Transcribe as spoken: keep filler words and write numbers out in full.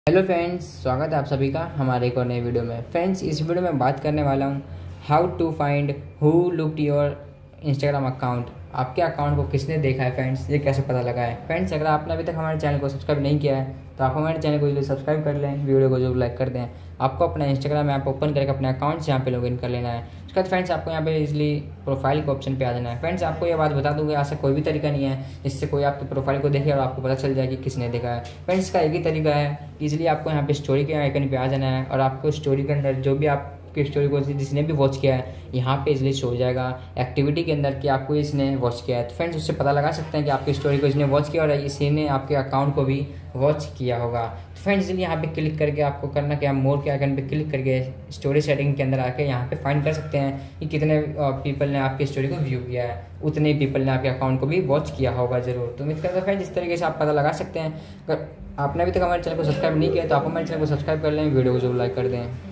Hello friends, स्वागत है आप सभी का हमारे एक और नए वीडियो में। फ्रेंड्स, इस वीडियो में बात करने वाला हूँ how to find who looked your Instagram account. आपके अकाउंट को किसने देखा है फ्रेंड्स, ये कैसे पता लगा है। फ्रेंड्स, अगर आपने अभी तक हमारे चैनल को सब्सक्राइब नहीं किया है तो आप हमारे चैनल को जरूर सब्सक्राइब कर लें, वीडियो को जरूर लाइक कर दें। आपको अपना इंस्टाग्राम ऐप ओपन करके अपने अकाउंट से यहाँ पे लॉगिन कर लेना है। उसके बाद फ्रेंड्स आपको यहाँ पे इजीली प्रोफाइल के ऑप्शन पे आ जाना है। फ्रेंड्स, आपको ये बात बता दूंगा, ऐसा कोई भी तरीका नहीं है जिससे कोई आपके प्रोफाइल को देखे और आपको पता चल जाए कि किसने देखा है। फ्रेंड्स, इसका एक ही तरीका है, इजीली आपको यहाँ पे स्टोरी के आइकन पे आ जाना है और आपको स्टोरी के अंदर जो भी आप की स्टोरी को जिसने भी वॉच किया है यहाँ पे इजीली शो हो जाएगा एक्टिविटी के अंदर कि आपको इसने वॉच किया है। तो फ्रेंड्स, उससे पता लगा सकते हैं कि आपकी स्टोरी को इसने वॉच किया और इसी ने आपके अकाउंट को भी वॉच किया होगा। तो फ्रेंड्स, इसीलिए यहाँ पे क्लिक करके आपको करना क्या, मोर के आइकन पे क्लिक करके स्टोरी सेटिंग के अंदर आके यहाँ पे फाइंड कर सकते हैं कि कितने पीपल ने आपकी स्टोरी को व्यू किया है। उतने पीपल ने आपके अकाउंट को भी वॉच किया होगा जरूर। तो उम्मीद करता हूँ फ्रेंड्स इस तरीके से आप पता लगा सकते हैं। अगर आपने अभी तक हमारे चैनल को सब्सक्राइब नहीं किया तो आप हमारे चैनल को सब्सक्राइब कर लें, वीडियो को जरूर लाइक कर दें।